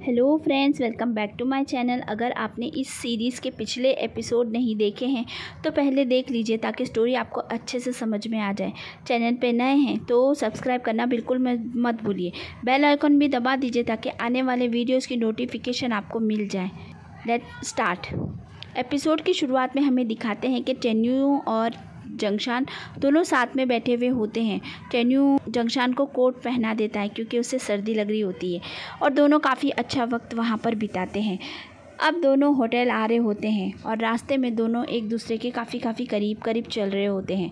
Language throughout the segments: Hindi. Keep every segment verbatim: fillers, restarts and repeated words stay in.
Hello friends, welcome back to my channel. अगर आपने इस सीरीज़ के पिछले एपिसोड नहीं देखे हैं तो पहले देख लीजिए ताकि स्टोरी आपको अच्छे से समझ में आ जाए। चैनल पे नए हैं तो सब्सक्राइब करना बिल्कुल मत भूलिए। बेल आइकन भी दबा दीजिए ताकि आने वाले वीडियोज़ की नोटिफिकेशन आपको मिल जाए। Let start. एपिसोड की शुरुआत में हमें दिखाते हैं कि टेन्यू और जंगशान दोनों साथ में बैठे हुए होते हैं। टेन्यू जंगशान को कोट पहना देता है क्योंकि उसे सर्दी लग रही होती है और दोनों काफ़ी अच्छा वक्त वहाँ पर बिताते हैं। अब दोनों होटल आ रहे होते हैं और रास्ते में दोनों एक दूसरे के काफ़ी काफ़ी करीब करीब चल रहे होते हैं।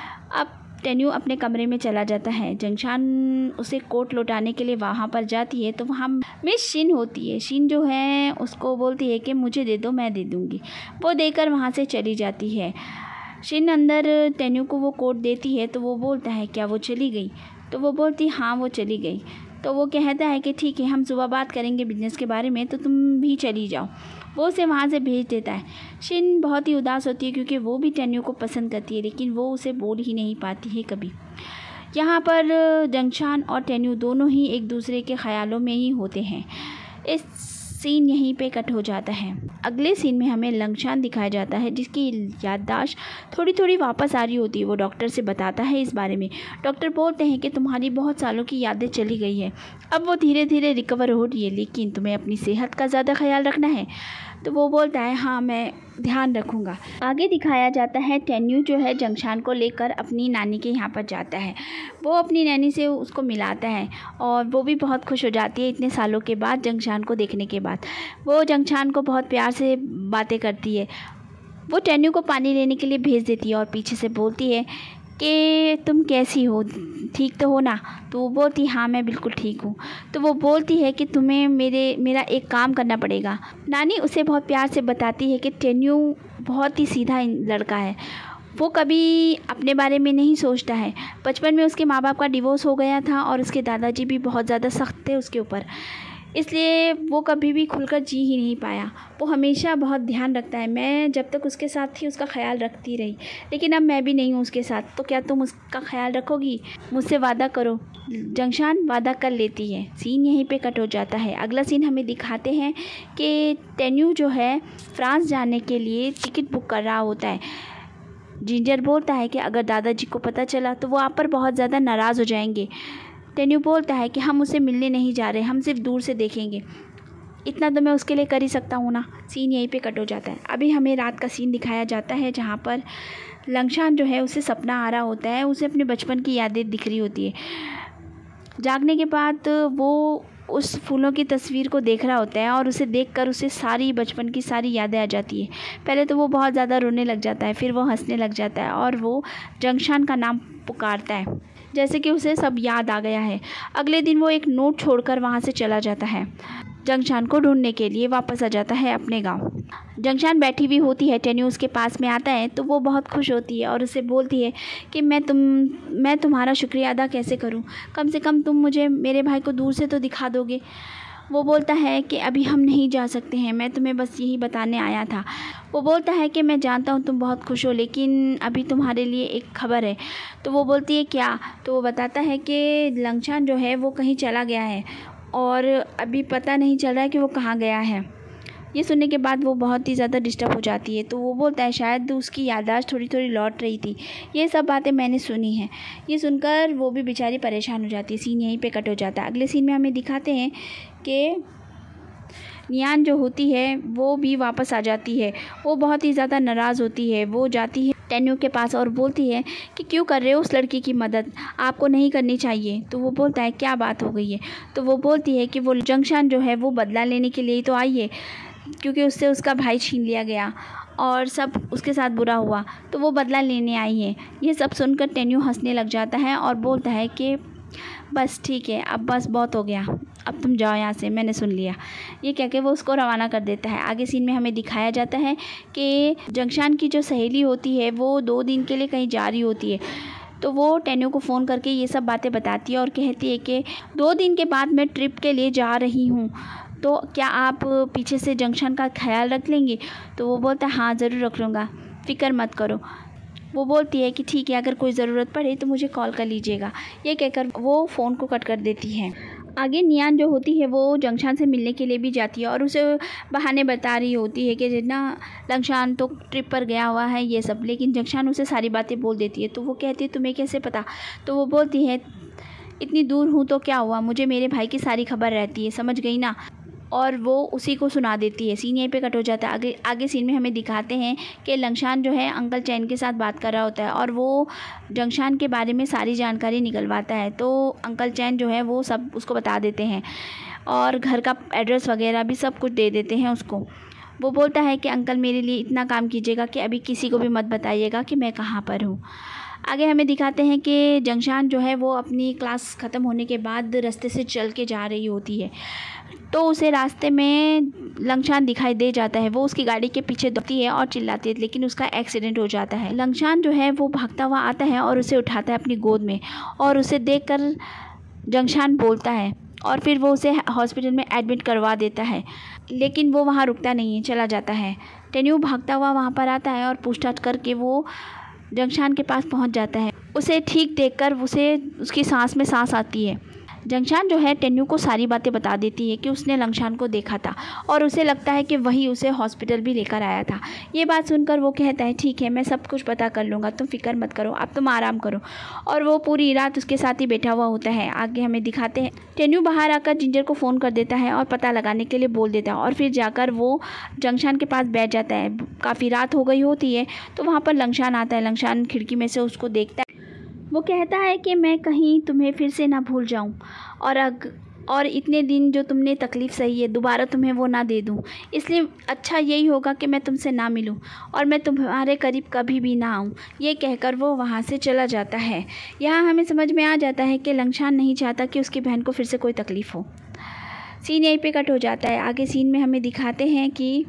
अब टेन्यू अपने कमरे में चला जाता है। जंगशान उसे कोट लौटाने के लिए वहाँ पर जाती है तो वहाँ मिस शिन होती है। शिन जो है उसको बोलती है कि मुझे दे दो, मैं दे दूँगी। वो देकर वहाँ से चली जाती है। शिन अंदर टेन्यू को वो कोट देती है तो वो बोलता है क्या वो चली गई? तो वो बोलती हाँ वो चली गई। तो वो कहता है कि ठीक है, हम सुबह बात करेंगे बिजनेस के बारे में, तो तुम भी चली जाओ। वो उसे वहाँ से भेज देता है। शिन बहुत ही उदास होती है क्योंकि वो भी टेन्यू को पसंद करती है लेकिन वो उसे बोल ही नहीं पाती है कभी। यहाँ पर जंगशान और टेन्यू दोनों ही एक दूसरे के ख्यालों में ही होते हैं। इस सीन यहीं पे कट हो जाता है। अगले सीन में हमें लंगशान दिखाया जाता है जिसकी याददाश्त थोड़ी थोड़ी वापस आ रही होती है। वो डॉक्टर से बताता है इस बारे में। डॉक्टर बोलते हैं कि तुम्हारी बहुत सालों की यादें चली गई है, अब वो धीरे धीरे रिकवर हो रही है, लेकिन तुम्हें अपनी सेहत का ज़्यादा ख्याल रखना है। तो वो बोलता है हाँ मैं ध्यान रखूँगा। आगे दिखाया जाता है टेन्यू जो है जंगशान को लेकर अपनी नानी के यहाँ पर जाता है। वो अपनी नानी से उसको मिलाता है और वो भी बहुत खुश हो जाती है इतने सालों के बाद जंगशान को देखने के बाद। वो जंगशान को बहुत प्यार से बातें करती है। वो टेन्यू को पानी लेने के लिए भेज देती है और पीछे से बोलती है कि तुम कैसी हो, ठीक तो हो ना? तो वो बोलती हाँ मैं बिल्कुल ठीक हूँ। तो वो बोलती है कि तुम्हें मेरे मेरा एक काम करना पड़ेगा। नानी उसे बहुत प्यार से बताती है कि टेन्यू बहुत ही सीधा लड़का है, वो कभी अपने बारे में नहीं सोचता है। बचपन में उसके माँ बाप का डिवोर्स हो गया था और उसके दादाजी भी बहुत ज़्यादा सख्त थे उसके ऊपर, इसलिए वो कभी भी खुलकर जी ही नहीं पाया। वो हमेशा बहुत ध्यान रखता है। मैं जब तक उसके साथ थी उसका ख्याल रखती रही, लेकिन अब मैं भी नहीं हूँ उसके साथ, तो क्या तुम उसका ख्याल रखोगी? मुझसे वादा करो। जंगशान वादा कर लेती है। सीन यहीं पे कट हो जाता है। अगला सीन हमें दिखाते हैं कि टेन्यू जो है फ्रांस जाने के लिए टिकट बुक कर रहा होता है। जिंजर बोलता है कि अगर दादाजी को पता चला तो वो आप पर बहुत ज़्यादा नाराज़ हो जाएंगे। टेन्यू बोलता है कि हम उससे मिलने नहीं जा रहे, हम सिर्फ दूर से देखेंगे, इतना तो मैं उसके लिए कर ही सकता हूँ ना। सीन यहीं पे कट हो जाता है। अभी हमें रात का सीन दिखाया जाता है जहाँ पर लंगशान जो है उसे सपना आ रहा होता है, उसे अपने बचपन की यादें दिख रही होती है। जागने के बाद वो उस फूलों की तस्वीर को देख रहा होता है और उसे देखकर उसे सारी बचपन की सारी यादें आ जाती है। पहले तो वो बहुत ज़्यादा रोने लग जाता है, फिर वो हंसने लग जाता है और वो जंगशान का नाम पुकारता है जैसे कि उसे सब याद आ गया है। अगले दिन वो एक नोट छोड़कर वहाँ से चला जाता है। जंगशान को ढूंढने के लिए वापस आ जाता है अपने गांव। जंगशान बैठी हुई होती है, टेन्यू उसके पास में आता है तो वो बहुत खुश होती है और उसे बोलती है कि मैं तुम मैं तुम्हारा शुक्रिया अदा कैसे करूं, कम से कम तुम मुझे मेरे भाई को दूर से तो दिखा दोगे। वो बोलता है कि अभी हम नहीं जा सकते हैं, मैं तुम्हें बस यही बताने आया था। वो बोलता है कि मैं जानता हूँ तुम बहुत खुश हो, लेकिन अभी तुम्हारे लिए एक खबर है। तो वो बोलती है क्या? तो वो बताता है कि लंगशान जो है वो कहीं चला गया है और अभी पता नहीं चल रहा है कि वो कहाँ गया है। ये सुनने के बाद वो बहुत ही ज़्यादा डिस्टर्ब हो जाती है। तो वो बोलता है शायद उसकी याददाश्त थोड़ी थोड़ी लौट रही थी, ये सब बातें मैंने सुनी हैं। ये सुनकर वो भी बेचारी परेशान हो जाती है। सीन यहीं पे कट हो जाता है। अगले सीन में हमें दिखाते हैं कि नियान जो होती है वो भी वापस आ जाती है। वो बहुत ही ज़्यादा नाराज़ होती है। वो जाती है टेन्यू के पास और बोलती है कि क्यों कर रहे हो उस लड़की की मदद, आपको नहीं करनी चाहिए। तो वो बोलता है क्या बात हो गई है? तो वो बोलती है कि वो जंगशान जो है वो बदला लेने के लिए ही तो आई है, क्योंकि उससे उसका भाई छीन लिया गया और सब उसके साथ बुरा हुआ, तो वो बदला लेने आई है। ये सब सुनकर टेन्यू हंसने लग जाता है और बोलता है कि बस ठीक है, अब बस बहुत हो गया, अब तुम जाओ यहाँ से, मैंने सुन लिया। ये कह के वो उसको रवाना कर देता है। आगे सीन में हमें दिखाया जाता है कि जंगशान की जो सहेली होती है वो दो दिन के लिए कहीं जा रही होती है। तो वो टेन्यू को फ़ोन करके ये सब बातें बताती है और कहती है कि दो दिन के बाद मैं ट्रिप के लिए जा रही हूँ, तो क्या आप पीछे से जंगशान का ख्याल रख लेंगे? तो वो बोलता है हाँ ज़रूर रख लूँगा, फ़िक्र मत करो। वो बोलती है कि ठीक है, अगर कोई ज़रूरत पड़े तो मुझे कॉल कर लीजिएगा। ये कहकर वो फ़ोन को कट कर देती है। आगे नियान जो होती है वो जंगशान से मिलने के लिए भी जाती है और उसे बहाने बता रही होती है कि जितना लंगशान तो ट्रिप पर गया हुआ है ये सब, लेकिन जंगशान उसे सारी बातें बोल देती है। तो वो कहती है तुम्हें कैसे पता? तो वो बोलती है इतनी दूर हूँ तो क्या हुआ, मुझे मेरे भाई की सारी खबर रहती है, समझ गई ना। और वो उसी को सुना देती है। सीन यहीं पे कट हो जाता है। आगे आगे सीन में हमें दिखाते हैं कि लंगशान जो है अंकल चैन के साथ बात कर रहा होता है और वो जंगशान के बारे में सारी जानकारी निकलवाता है। तो अंकल चैन जो है वो सब उसको बता देते हैं और घर का एड्रेस वगैरह भी सब कुछ दे देते हैं उसको। वो बोलता है कि अंकल मेरे लिए इतना काम कीजिएगा कि अभी किसी को भी मत बताइएगा कि मैं कहाँ पर हूँ। आगे हमें दिखाते हैं कि जंगशान जो है वो अपनी क्लास ख़त्म होने के बाद रास्ते से चल के जा रही होती है, तो उसे रास्ते में लंगशान दिखाई दे जाता है। वो उसकी गाड़ी के पीछे दौड़ती है और चिल्लाती है, लेकिन उसका एक्सीडेंट हो जाता है। लंगशान जो है वो भागता हुआ आता है और उसे उठाता है अपनी गोद में और उसे देखकर जंगशान बोलता है और फिर वो उसे हॉस्पिटल में एडमिट करवा देता है, लेकिन वो वहाँ रुकता नहीं है, चला जाता है। टेन्यू भागता हुआ वहाँ पर आता है और पूछताछ करके वो जंगशान के पास पहुँच जाता है। उसे ठीक देखकर उसे उसकी सांस में सांस आती है। जंगशान जो है टेन्यू को सारी बातें बता देती है कि उसने लंगशान को देखा था और उसे लगता है कि वही उसे हॉस्पिटल भी लेकर आया था। ये बात सुनकर वो कहता है ठीक है मैं सब कुछ पता कर लूँगा, तुम फिक्र मत करो, अब तुम आराम करो। और वो पूरी रात उसके साथ ही बैठा हुआ होता है। आगे हमें दिखाते हैं टेन्यू बाहर आकर जिंजर को फ़ोन कर देता है और पता लगाने के लिए बोल देता है और फिर जाकर वो जंगशान के पास बैठ जाता है। काफ़ी रात हो गई होती है तो वहाँ पर लंगशान आता है। लंगशान खिड़की में से उसको देखता है। वो कहता है कि मैं कहीं तुम्हें फिर से ना भूल जाऊं और अग और इतने दिन जो तुमने तकलीफ़ सही है दोबारा तुम्हें वो ना दे दूं, इसलिए अच्छा यही होगा कि मैं तुमसे ना मिलूं और मैं तुम्हारे करीब कभी भी ना आऊं। ये कहकर वो वहाँ से चला जाता है। यहाँ हमें समझ में आ जाता है कि लंगशान नहीं चाहता कि उसकी बहन को फिर से कोई तकलीफ़ हो। सीन यहीं पे कट हो जाता है। आगे सीन में हमें दिखाते हैं कि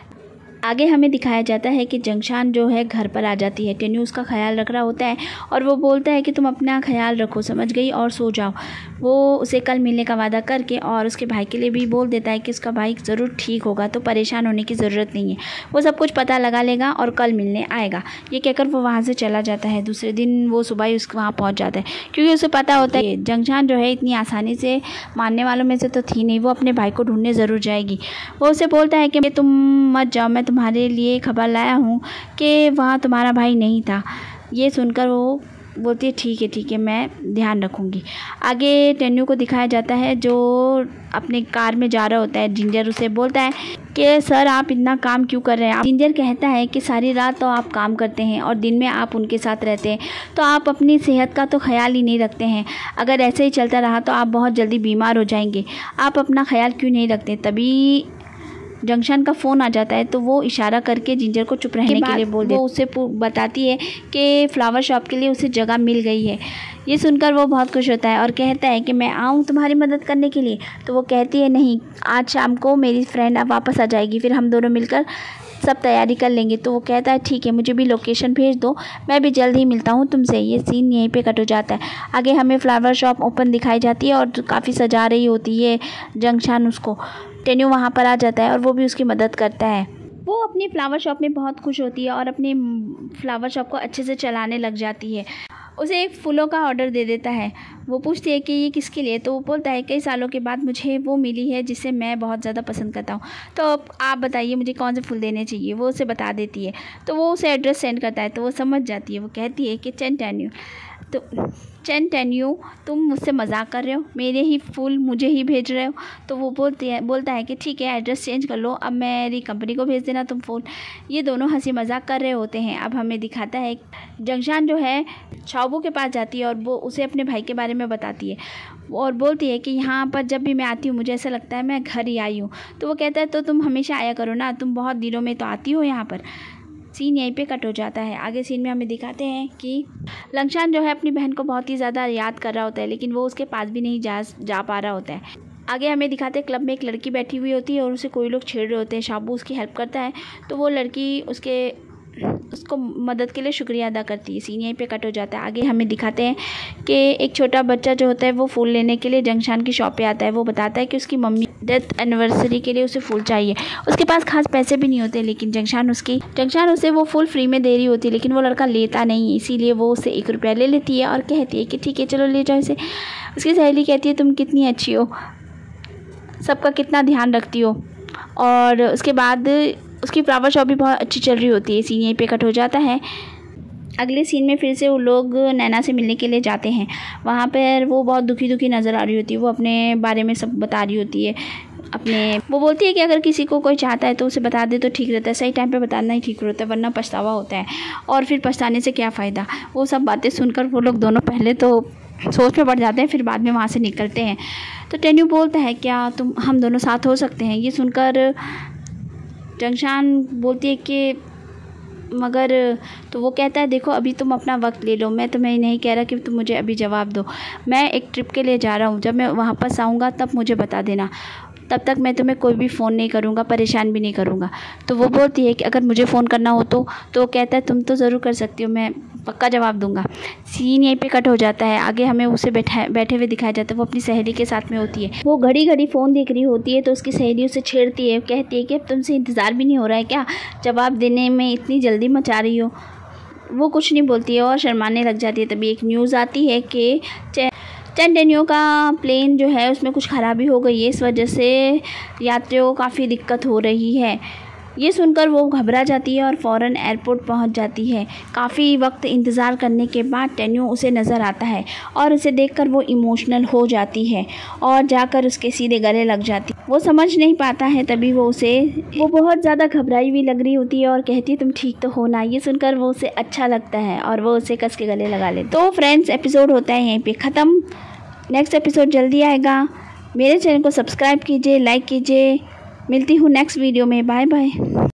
आगे हमें दिखाया जाता है कि जंगशान जो है घर पर आ जाती है। टेन्यू उसका ख्याल रख रहा होता है और वो बोलता है कि तुम अपना ख्याल रखो, समझ गई, और सो जाओ। वो उसे कल मिलने का वादा करके और उसके भाई के लिए भी बोल देता है कि उसका भाई ज़रूर ठीक होगा, तो परेशान होने की ज़रूरत नहीं है, वो सब कुछ पता लगा लेगा और कल मिलने आएगा। ये कहकर वो वहाँ से चला जाता है। दूसरे दिन वो सुबह ही उसके वहाँ पहुँच जाता है, क्योंकि उसे पता होता है जंगशान जो है इतनी आसानी से मानने वालों में से तो थी नहीं, वो अपने भाई को ढूंढने ज़रूर जाएगी। वो उसे बोलता है कि तुम मत जाओ, मैं तुम्हारे लिए खबर लाया हूँ कि वहाँ तुम्हारा भाई नहीं था। ये सुनकर वो बोलती है ठीक है ठीक है मैं ध्यान रखूँगी। आगे टेन्यू को दिखाया जाता है जो अपने कार में जा रहा होता है। जिंजर उसे बोलता है कि सर आप इतना काम क्यों कर रहे हैं। जिंजर कहता है कि सारी रात तो आप काम करते हैं और दिन में आप उनके साथ रहते हैं, तो आप अपनी सेहत का तो ख्याल ही नहीं रखते हैं। अगर ऐसे ही चलता रहा तो आप बहुत जल्दी बीमार हो जाएंगे, आप अपना ख्याल क्यों नहीं रखते। तभी जंगशान का फ़ोन आ जाता है तो वो इशारा करके जिंजर को चुप रहने के लिए बोल दे। वो उसे बताती है कि फ्लावर शॉप के लिए उसे जगह मिल गई है। ये सुनकर वो बहुत खुश होता है और कहता है कि मैं आऊँ तुम्हारी मदद करने के लिए। तो वो कहती है नहीं, आज शाम को मेरी फ्रेंड अब वापस आ जाएगी, फिर हम दोनों मिलकर सब तैयारी कर लेंगे। तो वो कहता है ठीक है मुझे भी लोकेशन भेज दो, मैं भी जल्द ही मिलता हूँ तुमसे। ये सीन यहीं पे कट हो जाता है। आगे हमें फ्लावर शॉप ओपन दिखाई जाती है और काफ़ी सजा रही होती है जंगशान उसको। टेन्यू वहाँ पर आ जाता है और वो भी उसकी मदद करता है। वो अपनी फ्लावर शॉप में बहुत खुश होती है और अपनी फ्लावर शॉप को अच्छे से चलाने लग जाती है। उसे एक फूलों का ऑर्डर दे देता है। वो पूछती है कि ये किसके लिए, तो वो बोलता है कई सालों के बाद मुझे वो मिली है जिसे मैं बहुत ज़्यादा पसंद करता हूँ, तो आप बताइए मुझे कौन से फूल देने चाहिए। वो उसे बता देती है। तो वो उसे एड्रेस सेंड करता है तो वो समझ जाती है। वो कहती है कि चेन टेन्यू तो चेन टेन्यू तुम मुझसे मजाक कर रहे हो, मेरे ही फूल मुझे ही भेज रहे हो। तो वो बोलती है बोलता है कि ठीक है एड्रेस चेंज कर लो, अब मेरी कंपनी को भेज देना तुम फूल। ये दोनों हंसी मजाक कर रहे होते हैं। अब हमें दिखाता है जंगशान जो है छाओबू के पास जाती है और वो उसे अपने भाई के बारे में बताती है और बोलती है कि यहाँ पर जब भी मैं आती हूँ मुझे ऐसा लगता है मैं घर ही आई हूँ। तो वो कहता है तो तुम हमेशा आया करो ना, तुम बहुत दिनों में तो आती हो यहाँ पर। सीन यहीं पे कट हो जाता है। आगे सीन में हमें दिखाते हैं कि लंगशान जो है अपनी बहन को बहुत ही ज़्यादा याद कर रहा होता है, लेकिन वो उसके पास भी नहीं जा जा पा रहा होता है। आगे हमें दिखाते हैं क्लब में एक लड़की बैठी हुई होती है और उसे कोई लोग छेड़ रहे होते हैं। शाबू उसकी हेल्प करता है तो वो लड़की उसके उसको मदद के लिए शुक्रिया अदा करती है। सीन यहीं पे कट हो जाता है। आगे हमें दिखाते हैं कि एक छोटा बच्चा जो होता है वो फूल लेने के लिए जंगशान की शॉप पे आता है। वो बताता है कि उसकी मम्मी डेथ एनिवर्सरी के लिए उसे फूल चाहिए। उसके पास खास पैसे भी नहीं होते, लेकिन जंगशान उसकी जंगशान उसे वो फूल फ्री में दे रही होती है, लेकिन वो लड़का लेता नहीं है। इसीलिए वो उससे एक रुपया ले लेती है और कहती है कि ठीक है चलो ले जाओ इसे। उसकी सहेली कहती है तुम कितनी अच्छी हो, सबका कितना ध्यान रखती हो। और उसके बाद उसकी फ्लावर शॉप भी बहुत अच्छी चल रही होती है। सीन यहीं पे कट हो जाता है। अगले सीन में फिर से वो लोग नैना से मिलने के लिए जाते हैं। वहाँ पर वो बहुत दुखी दुखी नज़र आ रही होती है। वो अपने बारे में सब बता रही होती है अपने वो बोलती है कि अगर किसी को कोई चाहता है तो उसे बता दे तो ठीक रहता है, सही टाइम पे बताना ही ठीक रहता है, वरना पछतावा होता है और फिर पछताने से क्या फ़ायदा। वो सब बातें सुनकर वो लोग दोनों पहले तो सोच में पड़ जाते हैं, फिर बाद में वहाँ से निकलते हैं। तो टेन्यू बोलता है क्या तुम हम दोनों साथ हो सकते हैं। ये सुनकर जंगशान बोलती है कि मगर तो वो कहता है देखो अभी तुम अपना वक्त ले लो, मैं तुम्हें नहीं कह रहा कि तुम मुझे अभी जवाब दो। मैं एक ट्रिप के लिए जा रहा हूँ, जब मैं वहाँ पर आऊँगा तब मुझे बता देना, तब तक मैं तुम्हें कोई भी फ़ोन नहीं करूँगा, परेशान भी नहीं करूँगा। तो वो बोलती है कि अगर मुझे फ़ोन करना हो तो तो वो कहता है तुम तो ज़रूर कर सकती हो, मैं पक्का जवाब दूंगा। सीन यहीं पे कट हो जाता है। आगे हमें उसे बैठा बैठे हुए दिखाया जाता है। वो अपनी सहेली के साथ में होती है। वो घड़ी घड़ी फ़ोन देख रही होती है तो उसकी सहेली उसे छेड़ती है, कहती है कि अब तुमसे इंतज़ार भी नहीं हो रहा है क्या, जवाब देने में इतनी जल्दी मचा रही हो। वो कुछ नहीं बोलती है और शर्माने लग जाती है। तभी एक न्यूज़ आती है कि चैन टेन्यू का प्लेन जो है उसमें कुछ ख़राबी हो गई है, इस वजह से यात्रियों को काफ़ी दिक्कत हो रही है। ये सुनकर वो घबरा जाती है और फ़ौरन एयरपोर्ट पहुंच जाती है। काफ़ी वक्त इंतज़ार करने के बाद टेन्यू उसे नज़र आता है और उसे देखकर वो इमोशनल हो जाती है और जाकर उसके सीधे गले लग जाती है। वो समझ नहीं पाता है, तभी वो उसे वो बहुत ज़्यादा घबराई हुई लग रही होती है और कहती है तुम ठीक तो हो ना। ये सुनकर वो उसे अच्छा लगता है और वो उसे कस के गले लगा ले। तो फ्रेंड्स एपिसोड होता है यहीं पर ख़त्म। नेक्स्ट एपिसोड जल्दी आएगा। मेरे चैनल को सब्सक्राइब कीजिए, लाइक कीजिए। मिलती हूँ नेक्स्ट वीडियो में। Bye bye.